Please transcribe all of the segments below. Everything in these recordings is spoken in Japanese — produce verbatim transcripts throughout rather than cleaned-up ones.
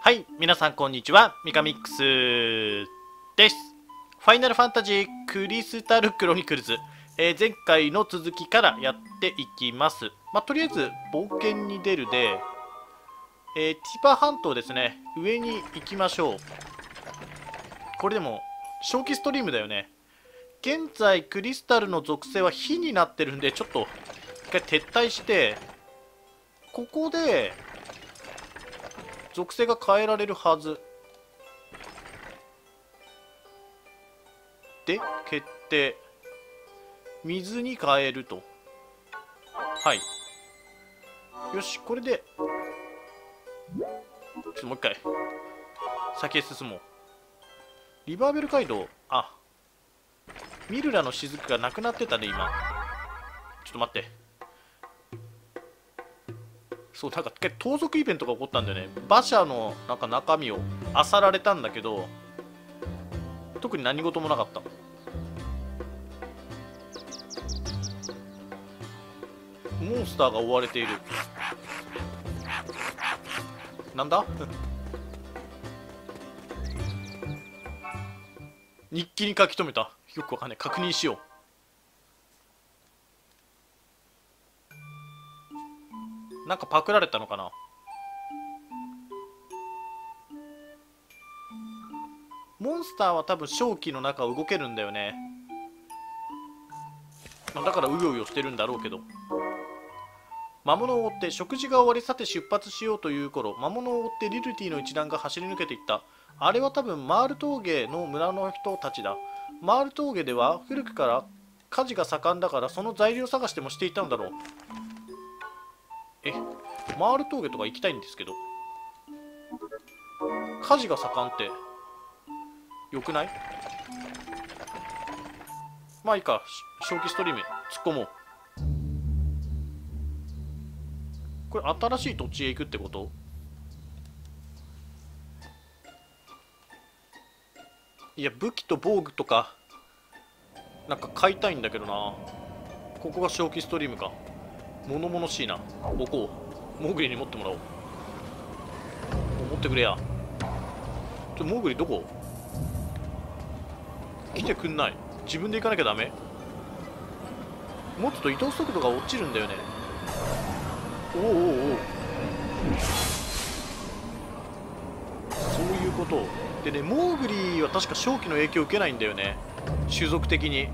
はい、皆さんこんにちは、ミカミックスです。ファイナルファンタジークリスタルクロニクルズ、えー前回の続きからやっていきます。まあ、とりあえず冒険に出るで、えーティパ半島ですね、上に行きましょう。これでも正気ストリームだよね。現在クリスタルの属性は火になってるんで、ちょっと一回撤退して、ここで属性が変えられるはずで、決定。水に変えると。はい、よし、これでちょっともう一回先へ進もう。リバーベル街道、あ、ミルラの雫がなくなってたね今。ちょっと待って、そう、なんか盗賊イベントが起こったんだよね。馬車のなんか中身を漁られたんだけど、特に何事もなかった。モンスターが追われている。なんだ日記に書き留めた。よくわかんない。確認しよう。なんかパクられたのかな。モンスターは多分正気の中を動けるんだよね。まあだからうようよしてるんだろうけど。魔物を追って食事が終わり、さて出発しようという頃、魔物を追ってリルティの一団が走り抜けていった。あれは多分マール峠の村の人たちだ。マール峠では古くから火事が盛んだから、その材料探してもしていたんだろう。え、マール峠とか行きたいんですけど、火事が盛んってよくない？まあいいか、正気ストリーム突っ込もう。これ新しい土地へ行くってこと？いや、武器と防具とかなんか買いたいんだけどな。ここが正気ストリームか。物々しいな。置こう。モーグリに持ってもらおう。持ってくれや。ちょ、モーグリどこ？来てくんない。自分で行かなきゃダメ。持つと移動速度が落ちるんだよね。おおおお、そういうことでね。モーグリは確か正気の影響を受けないんだよね、種族的に。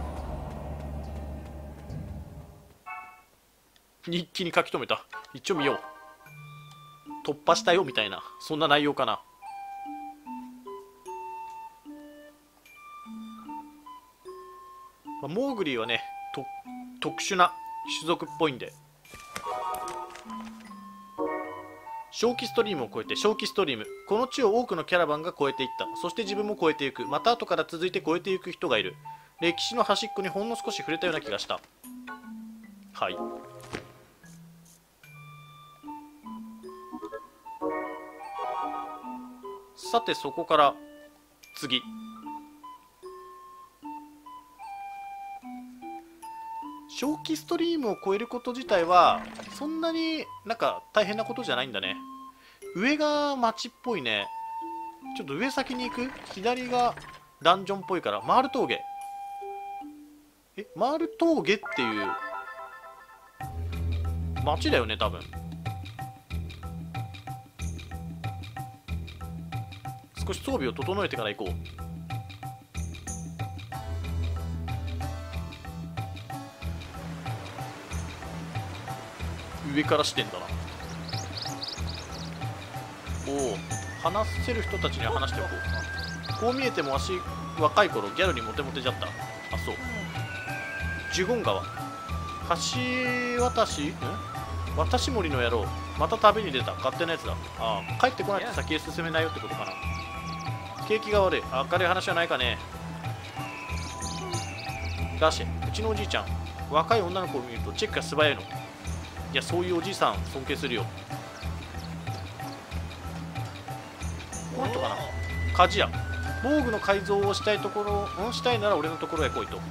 日記に書き留めた。一応見よう。突破したよみたいな、そんな内容かな。まあ、モーグリはねと特殊な種族っぽいんで。正気ストリームを越えて正気ストリーム。この地を多くのキャラバンが越えていった。そして自分も越えていく。また後から続いて越えていく人がいる。歴史の端っこにほんの少し触れたような気がした。はい、さてそこから次。正気ストリームを越えること自体はそんなになんか大変なことじゃないんだね。上が町っぽいね。ちょっと上先に行く。左がダンジョンっぽいから。マール峠、え、マール峠っていう町だよね多分。少し装備を整えてから行こう。上から視点だな。おお、話せる人たちには話しておこう。こう見えてもわし若い頃ギャルにモテモテじゃった。あ、そう。ジュゴン川、橋渡しん渡し森の野郎、また旅に出た。勝手なやつだ。ああ、帰ってこないと先へ進めないよってことかな。景気が悪い。明るい話はないかね。だし、うちのおじいちゃん若い女の子を見るとチェックが素早いの。いや、そういうおじいさん尊敬するよ。この人かな。鍛冶屋、防具の改造をしたいところ、んしたいなら俺のところへ来いと。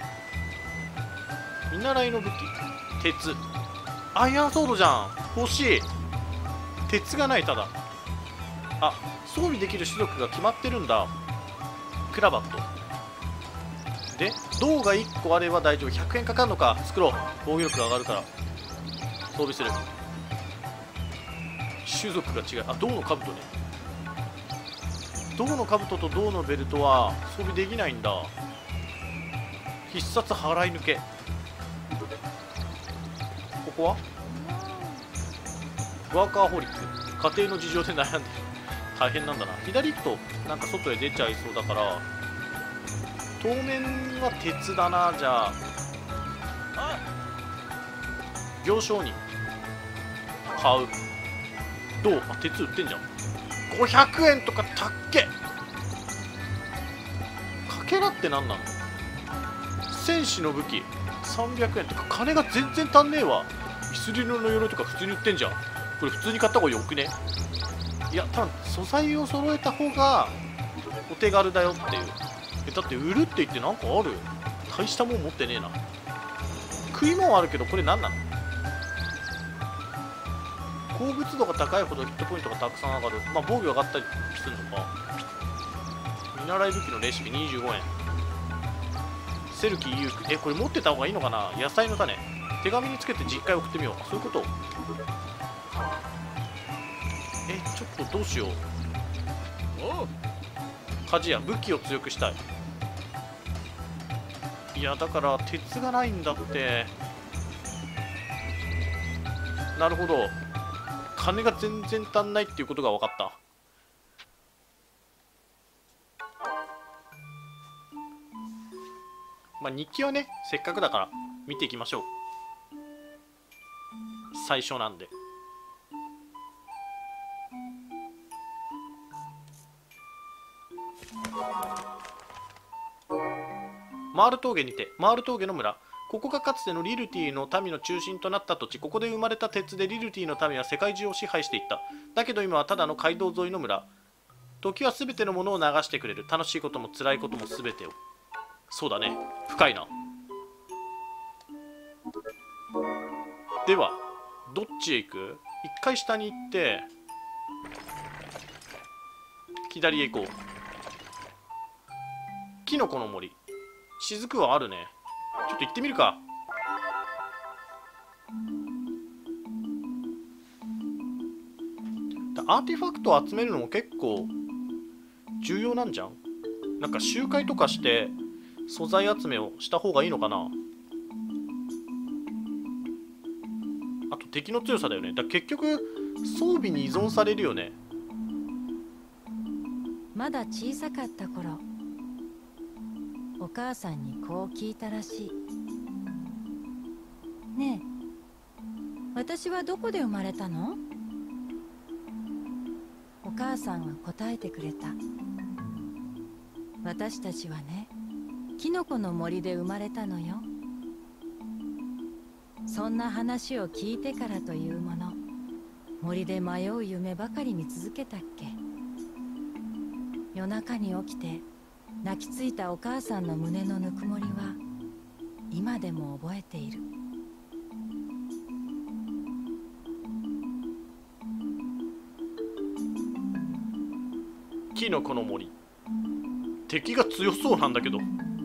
見習いの武器、鉄。アイアンソードじゃん。欲しい。鉄がない。ただあ、装備できる種族が決まってるんだ。クラバットで銅がいっこあれば大丈夫。ひゃくえんかかるのか。作ろう。防御力が上がるから装備する。種族が違う。あ、銅の兜ね。銅の兜と銅のベルトは装備できないんだ。必殺払い抜け。ここはワーカーホリック。家庭の事情で悩んでる。大変なんだな。左行くとなんか外へ出ちゃいそうだから、当面は鉄だな。じゃあ行商人買う。どう。あ、鉄売ってんじゃん。ごひゃくえんとかたっけ。かけらって何なの。戦士の武器さんびゃくえんとか。金が全然足んねえわ。イスリルの鎧とか普通に売ってんじゃん。これ普通に買った方がよくね。いや、多分素材を揃えた方がお手軽だよっていう。え、だって売るって言ってなんかある。大したもん持ってねえな。食い物あるけどこれ何なの。鉱物度が高いほどヒットポイントがたくさん上がる。まあ防御上がったりするのか。見習い武器のレシピにじゅうごえん。セルキーユーク。え、これ持ってた方がいいのかな。野菜の種手紙につけて実家へ送ってみよう。そういうこと。え、ちょっとどうしよう。鍛冶屋武器を強くしたい。いやだから鉄がないんだって。なるほど、金が全然足んないっていうことが分かった。まあ日記はね、せっかくだから見ていきましょう。最初なんで。マール峠にて、マール峠の村。ここがかつてのリルティの民の中心となった土地。ここで生まれた鉄でリルティの民は世界中を支配していった。だけど今はただの街道沿いの村。時は全てのものを流してくれる。楽しいことも辛いことも全てを。そうだね、深いな。ではどっちへ行く。一回下に行って左へ行こう。キノコの森。雫はあるね。ちょっと行ってみるか。アーティファクトを集めるのも結構重要なんじゃん。なんか集会とかして素材集めをした方がいいのかな。あと敵の強さだよね。だから結局装備に依存されるよね。 まだ小さかった頃、お母さんにこう聞いたらしい。ねえ、私はどこで生まれたの？お母さんは答えてくれた。私たちはね、キノコの森で生まれたのよ。そんな話を聞いてからというもの、森で迷う夢ばかり見続けたっけ。夜中に起きて泣きついたお母さんの胸のぬくもりは今でも覚えている。 キノコの森、敵が強そうなんだけど。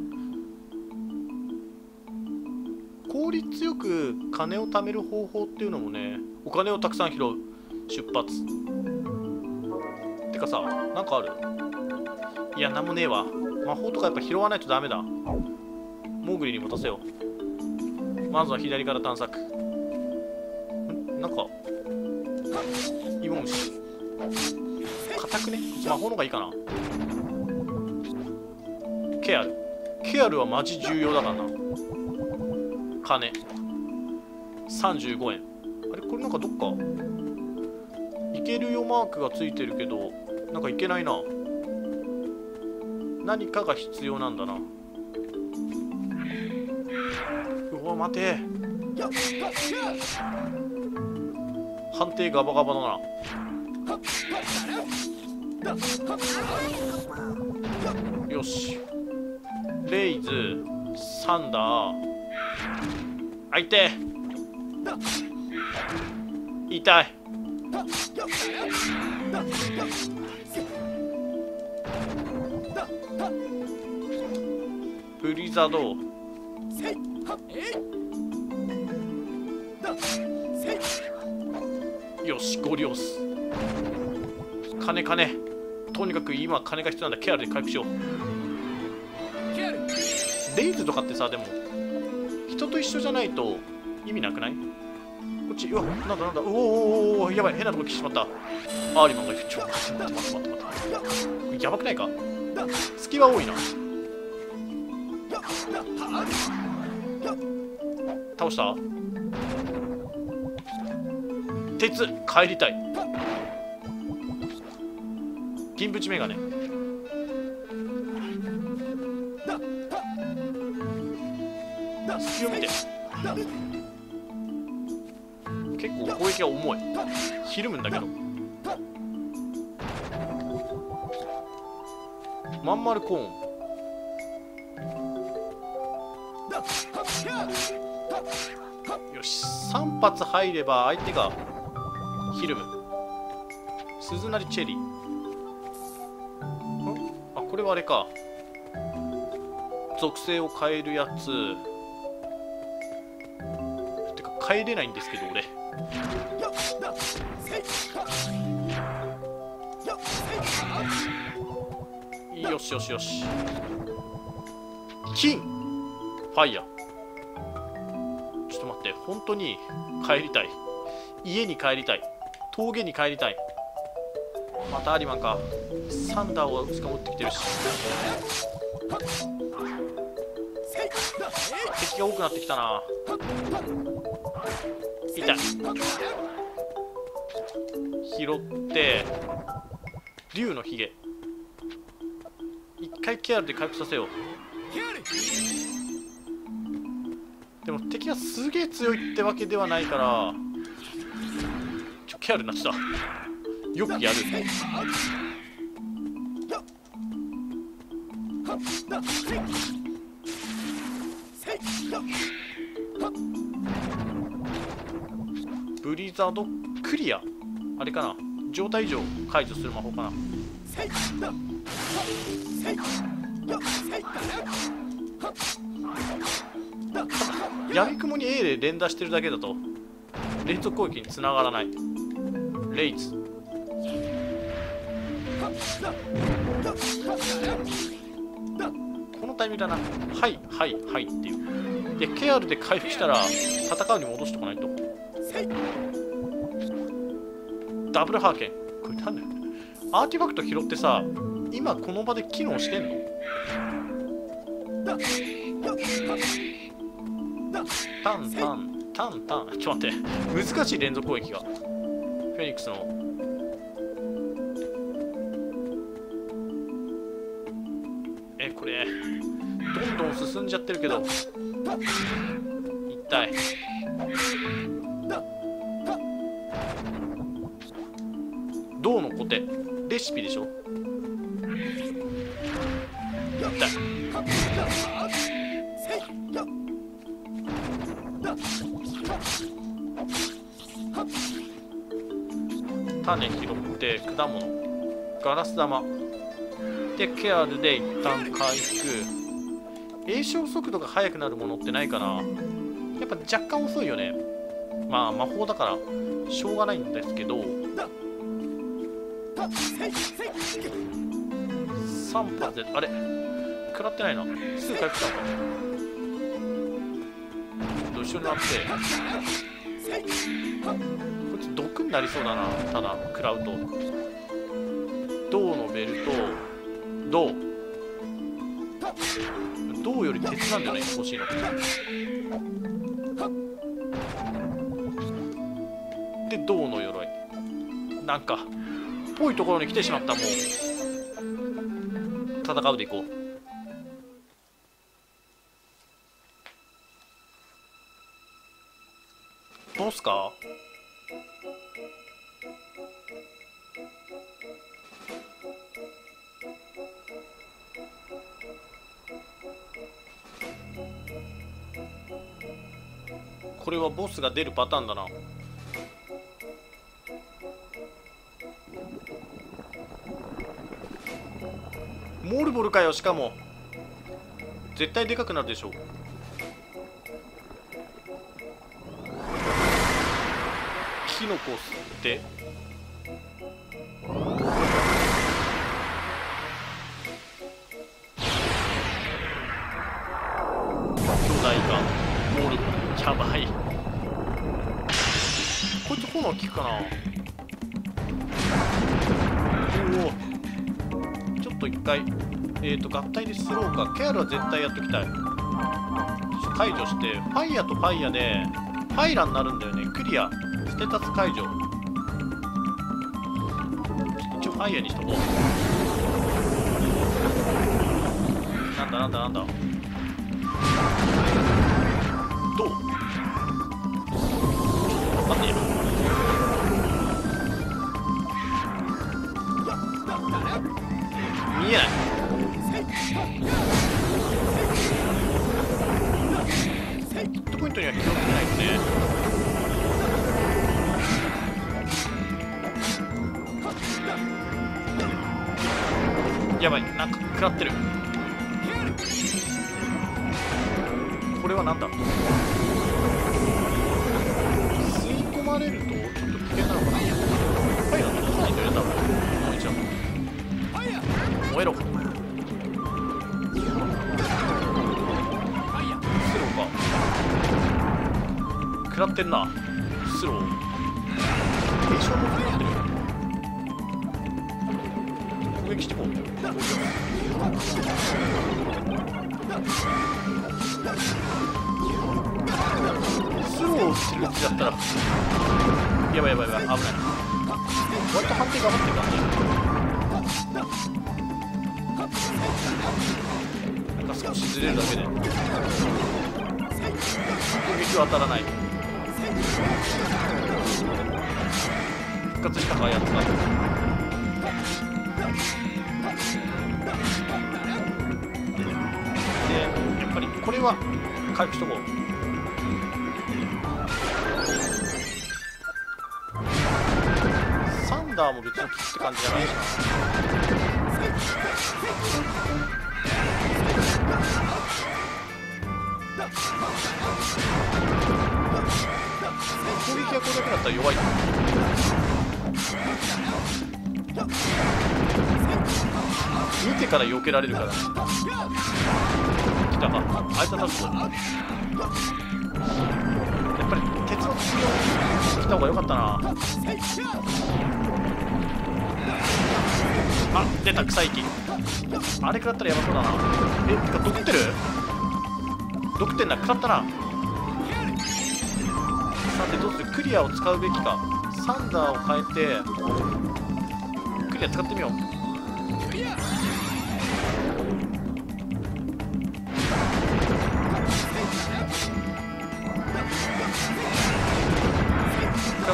効率よく金を貯める方法っていうのもね。お金をたくさん拾う。出発。てかさ、なんかある？いや、なんもねえわ。魔法とかやっぱ拾わないとダメだ。モーグリに持たせよう。まずは左から探索。んなんか芋虫硬くね。魔法のがいいかな。ケアル。ケアルはマジ重要だからな。金さんじゅうごえん。あれこれなんかどっかいけるよマークがついてるけど、なんかいけないな。何かが必要なんだな。うわ待て、判定ガバガバだな。よし、レイズ、サンダー。あ、痛い痛い。 ブリザード。よし、ゴリ押す。金金。とにかく今金が必要なんだ。ケアルで回復しよう。レイズとかってさ、でも人と一緒じゃないと意味なくない？こっち、うわ、なんだなんだ、おーおーおー、やばい、変なとこ来てしまった。アーリマンがいる。ちょ、待って待って待って待って。やばくないか？隙は多いな。倒した？鉄、帰りたい。銀縁メガネ。隙を見て。結構攻撃が重い。ひるむんだけど。まん丸コーン。よし、さん発入れば相手がひるむ。鈴なりチェリー。あ、これはあれか。属性を変えるやつ。てか変えれないんですけど俺。よしよしよし。金ファイヤー。ちょっと待って、本当に帰りたい。家に帰りたい。峠に帰りたい。またアリマンか。サンダーをしか持ってきてるし。敵が多くなってきたな。痛い。拾って竜のひげ。一回ケアルで回復させよう。でも敵がすげえ強いってわけではないから、ちょケアルになってた。よくやる。ブリザードクリア。あれかな、状態異常解除する魔法かな。やみくもに A で連打してるだけだと連続攻撃につながらない。レイズ。このタイミングだな。はいはいはいっていう。でケアルで回復したら戦うに戻しとかないと。ダブルハーケン。これなんだよ。アーティファクト拾ってさ、今この場で機能してんの？タンタンタンタン。ちょっと待って、難しい連続攻撃が。フェニックスのえこれどんどん進んじゃってるけど痛い。銅のコテレシピでしょ。痛い。種拾って果物ガラス玉でケアルで一旦回復。栄唱速度が速くなるものってないかな。やっぱ若干遅いよね。まあ魔法だからしょうがないんですけど、さん発であれ食らってないな。すぐ回復したのか。後ろになってこいつ毒になりそうだな。ただ食らうと銅のベルト銅銅より鉄なんじゃないか欲しいの。で銅の鎧なんかぽいところに来てしまった。もう戦うでいこう。ボスか。これはボスが出るパターンだな。 モールボルかよ。しかも絶対でかくなるでしょ。キノコを吸って巨大化モールボルやばい。こいつ炎効くかな。おお、ちょっと一回えーと合体でスローか。ケアルは絶対やっときたい。解除してファイヤーとファイヤーでファイラーになるんだよね。クリアステータス解除。一応ファイヤーにしとこう。なんだなんだなんだ。どう待ってよ。見えない。ヒットポイントには気をつけないとね。やばい、なんか食らってる。これはなんだ。吸い込まれるとちょっと危険なのかな。ファイヤー落とさないんだよね多分。もう一応燃えろ。スローか。食らってんな。スロー炎症も食らってる。攻撃してこう。スローをするうちだったらやばいやばいやばい、危ない。割と判定頑張ってるからね。なんか少しずれるだけで攻撃は当たらない。復活したかやつが。でやっぱりこれは回復しとこう。サンダーも別にキッって感じじゃないしな。攻撃がこれだけだったら弱い。見てから避けられるからね。来たか。あいつは立つぞ。やっぱり鉄の強い来た方が良かったな。あ、出た臭い息。あれ食らったらやばそうだな。え、てか毒ってる？毒ってんな。食らったな。さてどうする？クリアを使うべきか。サンダーを変えてクリア使ってみよう。食らった？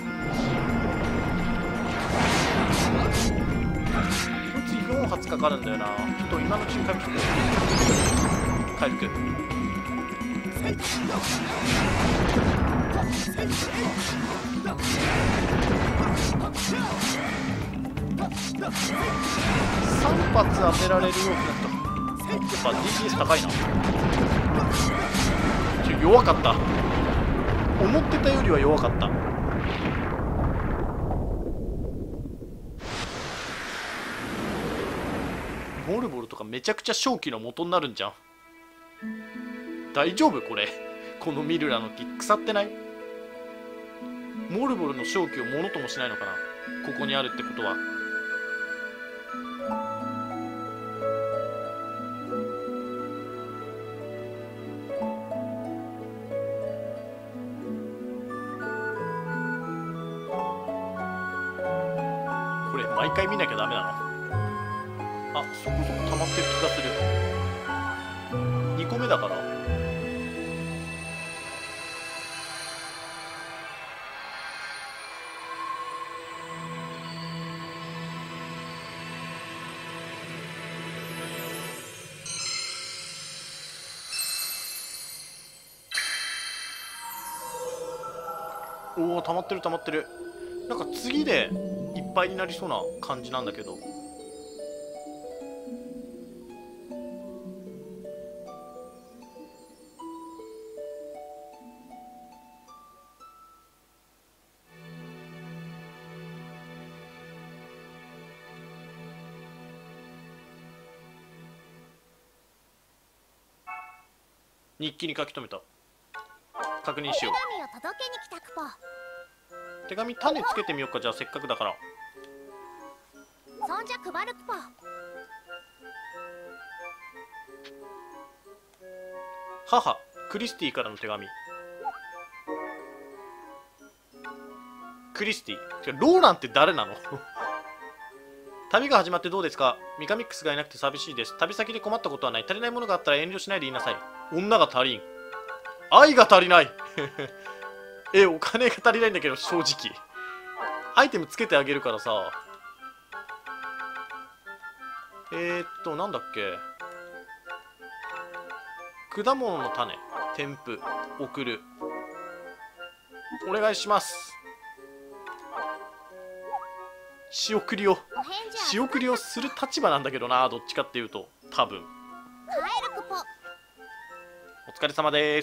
こいつよん発かかるんだよな。ちょっと今のうちに回復しとこう。回復さん発当てられるようになった。やっぱ ディーピーエス 高いな。ちょ弱かった。思ってたよりは弱かった。モルボルとかめちゃくちゃ正気の元になるんじゃん。大丈夫これ。このミルラの木腐ってない？モルボルの正気をものともしないのかな、ここにあるってことは。これ毎回見なきゃダメなの？あ、そこそこ溜まってる気がする。にこめだから。おお、溜まってる溜まってる。なんか次でいっぱいになりそうな感じなんだけど。 日記に書き留めた。確認しよう。 手紙を届けに来たクポ。 手紙種つけてみようか。じゃあせっかくだから。 そんじゃ配るクポ。 母クリスティからの手紙。クリスティ、ローランって誰なの？旅が始まってどうですか？ミカミックスがいなくて寂しいです。旅先で困ったことはない。足りないものがあったら遠慮しないで言いなさい。女が足りん。愛が足りない。え、お金が足りないんだけど、正直。アイテムつけてあげるからさ。えー、っと、なんだっけ。果物の種、添付、送る。お願いします。仕送りを仕送りをする立場なんだけどな、どっちかっていうと多分。 帰るクポ。 お疲れ様です。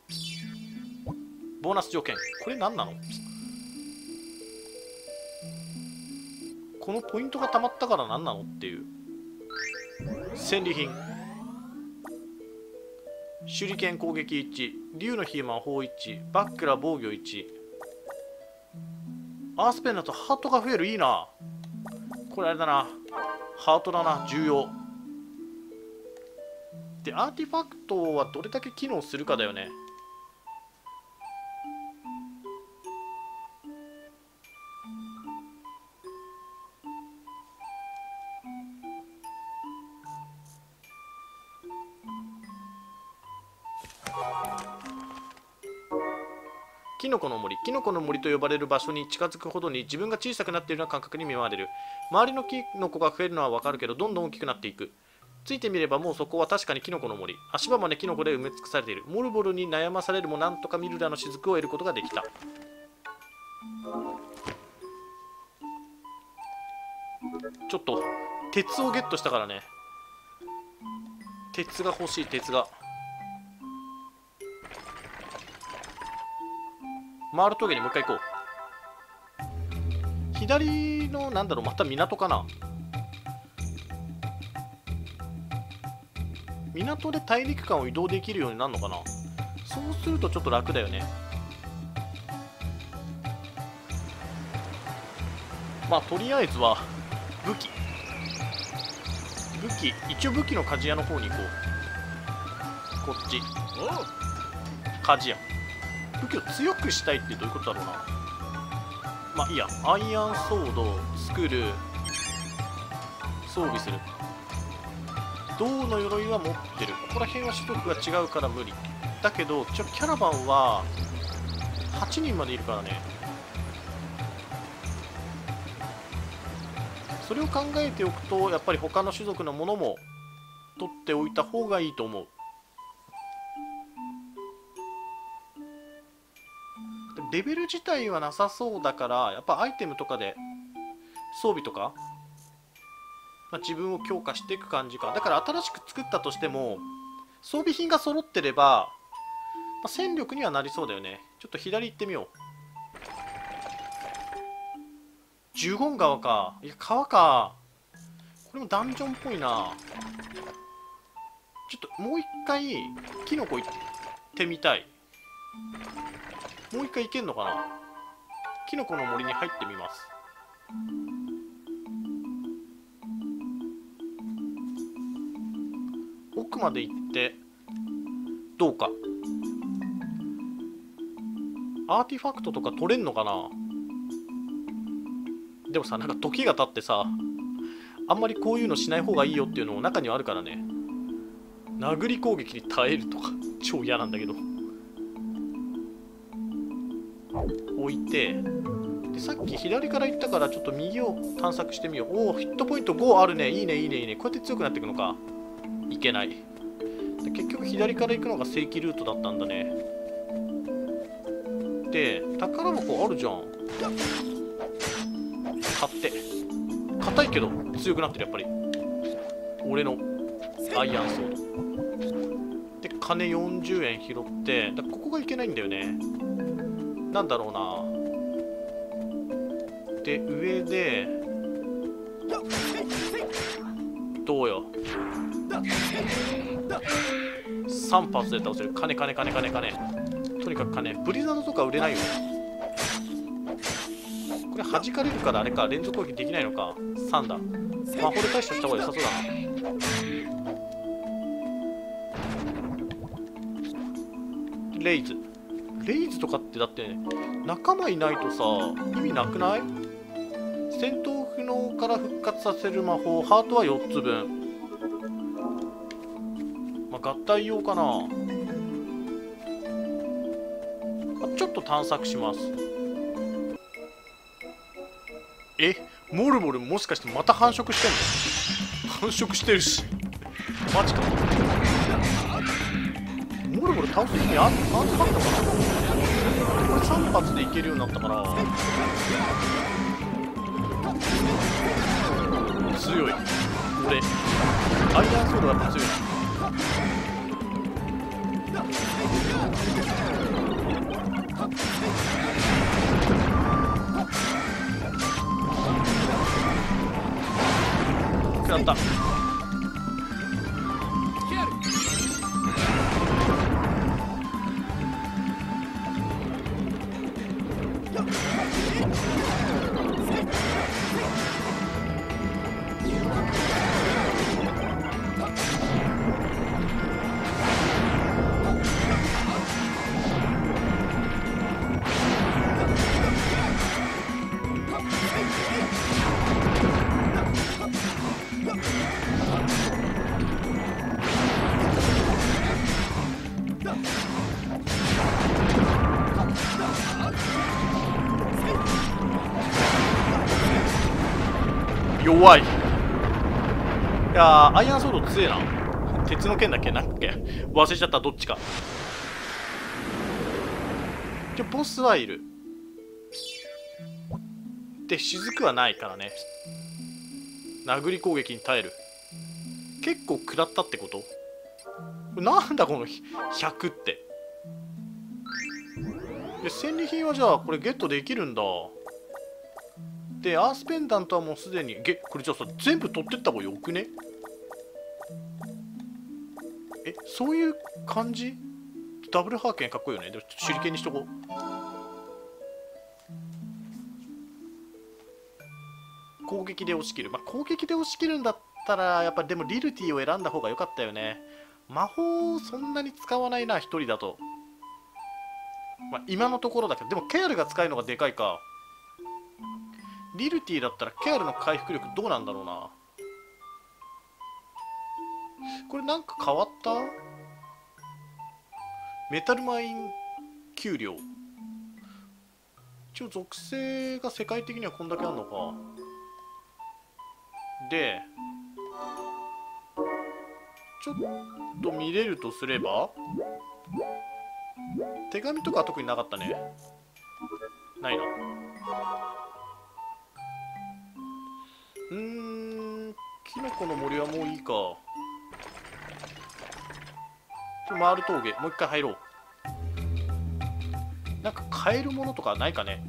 ボーナス条件、これ何なの？このポイントがたまったから何なのっていう。戦利品、手裏剣攻撃いち、竜の火魔法いち、バックラ防御いち。アースペンだとハートが増える。いいな。これあれだな、ハートだな、重要で。アーティファクトはどれだけ機能するかだよね。キノコの森。キノコの森と呼ばれる場所に近づくほどに自分が小さくなっているような感覚に見舞われる。周りのキノコが増えるのはわかるけど、どんどん大きくなっていく。ついてみればもうそこは確かにキノコの森。足場までキノコで埋め尽くされている。モルボルに悩まされるもなんとかミルラの雫を得ることができた。ちょっと鉄をゲットしたからね。鉄が欲しい、鉄が。マール峠にもう一回行こう。左のなんだろう、また港かな。港で大陸間を移動できるようになるのかな。そうするとちょっと楽だよね。まあとりあえずは武器武器一応武器の鍛冶屋の方に行こう。こっち鍛冶屋。武器を強くしたいってどういうことだろうな。まあいいや。アイアンソード作る、装備する。銅の鎧は持ってる。ここら辺は種族が違うから無理だけど、ちょキャラバンははちにんまでいるからね。それを考えておくと、やっぱり他の種族のものも取っておいた方がいいと思う。レベル自体はなさそうだから、やっぱアイテムとかで装備とか、まあ、自分を強化していく感じか。だから新しく作ったとしても装備品が揃ってれば、まあ、戦力にはなりそうだよね。ちょっと左行ってみよう。ジュゴン川か。いや川か。これもダンジョンっぽいな。ちょっともう一回キノコ行ってみたい。もう一回行けんのかな。キノコの森に入ってみます。奥まで行ってどうか。アーティファクトとか取れんのかな。でもさ、なんか時が経ってさ、あんまりこういうのしない方がいいよっていうのも中にはあるからね。殴り攻撃に耐えるとか超嫌なんだけど。置いて、でさっき左から行ったからちょっと右を探索してみよう。おお、ヒットポイントごあるね。いいねいいねいいね。こうやって強くなっていくのか。いけない。結局左から行くのが正規ルートだったんだね。で宝箱あるじゃん。買って。硬いけど強くなってる。やっぱり俺のアイアンソードで金よんじゅうえん拾って、だここがいけないんだよね。なんだろうな。で上でどうよ。 さん発で倒せる。金金金金金。とにかく金。ブリザードとか売れないよ。これ弾かれるからあれか、連続攻撃できないのか。さんだ。魔法で対処した方が良さそうだな。レイズレイズとかってだって仲間いないとさ意味なくない？戦闘不能から復活させる魔法、ハートはよっつぶん。まあ合体用かな。まあ、ちょっと探索します。え、モルモルもしかしてまた繁殖してんの？繁殖してるしマジか。モルモル倒す意味あったのかな。これさん発でいけるようになったから強い。俺アイアンソードがやっぱ強いな。食らった。弱い。いやーアイアンソード強えな。鉄の剣だっけなんだっけ忘れちゃった。どっちか。じゃボスはいる。で雫はないからね。殴り攻撃に耐える。結構食らったってこと？なんだこのひゃくって。で戦利品はじゃあこれゲットできるんだ。でアースペンダントはもうすでにゲこれじゃあさ全部取ってった方がよくね？えそういう感じ？ダブルハーケンかっこいいよね。でも手裏剣にしとこう。攻撃で押し切る。まあ攻撃で押し切るんだったらやっぱでもリルティを選んだ方が良かったよね。魔法そんなに使わないな一人だと。まあ今のところだけどでもケアルが使えるのがでかいか。リルティだったらケアルの回復力どうなんだろうな。これなんか変わった？メタルマイン給料。一応属性が世界的にはこんだけあるのか。でちょっと見れるとすれば手紙とかは特になかったね。ないな。うーんキノコの森はもういいか。回る峠もう一回入ろう。なんか買えるものとかないかね。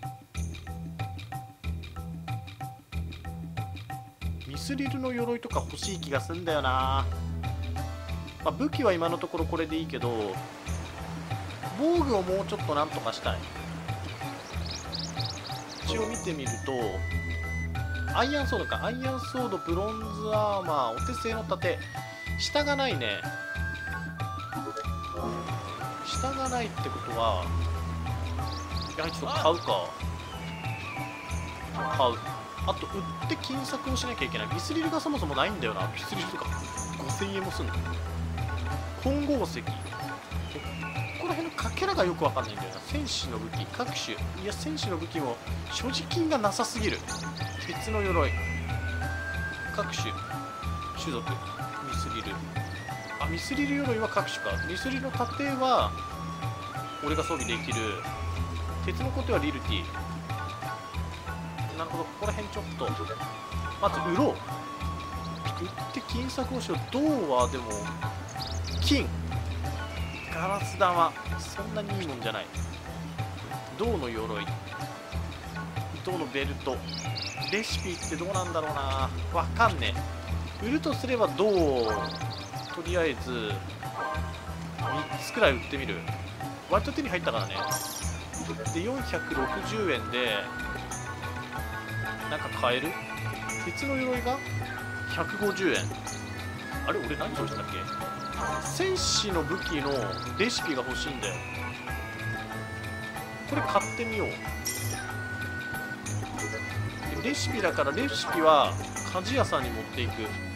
ミスリルの鎧とか欲しい気がすんだよな。まあ、武器は今のところこれでいいけど防具をもうちょっとなんとかしたい。一応見てみるとアイアンソードか。アイアンソード、ブロンズアーマー、お手製の盾。下がないね。下がないってことはやはりちょっと買うか。買う。あと売って金策をしなきゃいけない。ミスリルがそもそもないんだよな。ミスリルとかごせんえんもすんの。混合石。ここら辺のかけらがよくわかんないんだよな。戦士の武器各種。いや戦士の武器も所持金がなさすぎる。鉄の鎧各種種族。ミスリル、あミスリル鎧は各種か。ミスリルの盾は俺が装備できる。鉄の盾はリルティ。なるほど。ここら辺ちょっとまず売ろう。売って金策をしよう。銅はでも金ガラス玉そんなにいいもんじゃない。銅の鎧、銅のベルト。レシピってどうなんだろうな。わかんねえ。売るとすれば銅とりあえずみっつくらい売ってみる。割と手に入ったからね。でよんひゃくろくじゅうえんでなんか買える。鉄の鎧がひゃくごじゅうえん。あれ俺何用意したっけ。戦士の武器のレシピが欲しいんだよ。これ買ってみよう。レシピだからレシピは鍛冶屋さんに持っていく。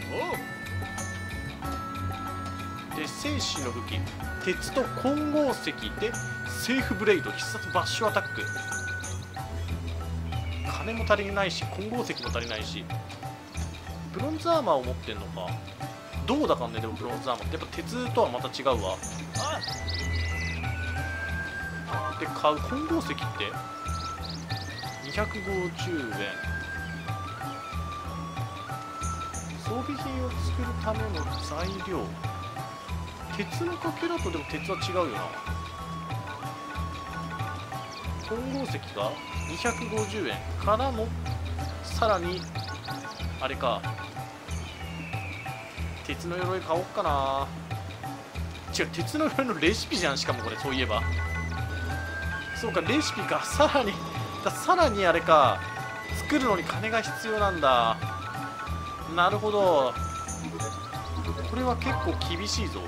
で戦士の武器、鉄と混合石でセーフブレイド、必殺バッシュアタック。金も足りないし混合石も足りないし、ブロンズアーマーを持ってんのか。どうだかんね。でもブロンズアーマーってやっぱ鉄とはまた違うわ。で買う混合石ってにひゃくごじゅうえん。装備品を作るための材料、鉄のかけらとでも鉄は違うよな。混合石がにひゃくごじゅうえんからのさらにあれか、鉄の鎧買おうかな。違う、鉄の鎧のレシピじゃん。しかもこれそういえばそうか、レシピか。さらにださらにあれか、作るのに金が必要なんだ。なるほど、これは結構厳しいぞ。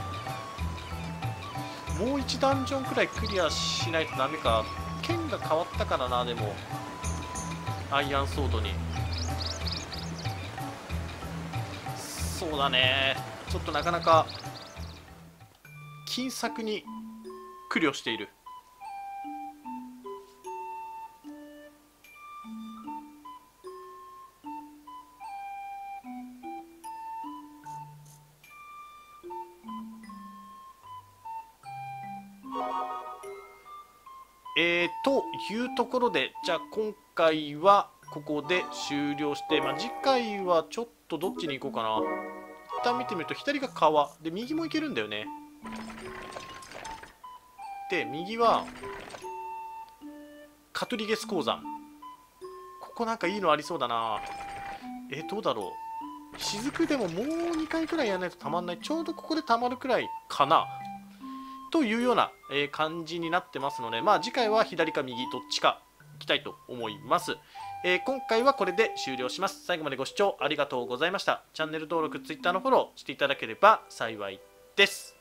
もういちダンジョンくらいクリアしないとダメか。剣が変わったからな。でもアイアンソードに。そうだね、ちょっとなかなか金策に苦慮している。えー、というところで、じゃあ今回はここで終了して、まあ、次回はちょっとどっちに行こうかな。一旦見てみると左が川で右も行けるんだよね。で右はカトリゲス鉱山。ここなんかいいのありそうだな。えー、どうだろう。雫でももうにかいくらいやらないとたまんない。ちょうどここでたまるくらいかなというような、えー、感じになってますので、まあ次回は左か右どっちか行きたいと思います。えー、今回はこれで終了します。最後までご視聴ありがとうございました。チャンネル登録、Twitter のフォローしていただければ幸いです。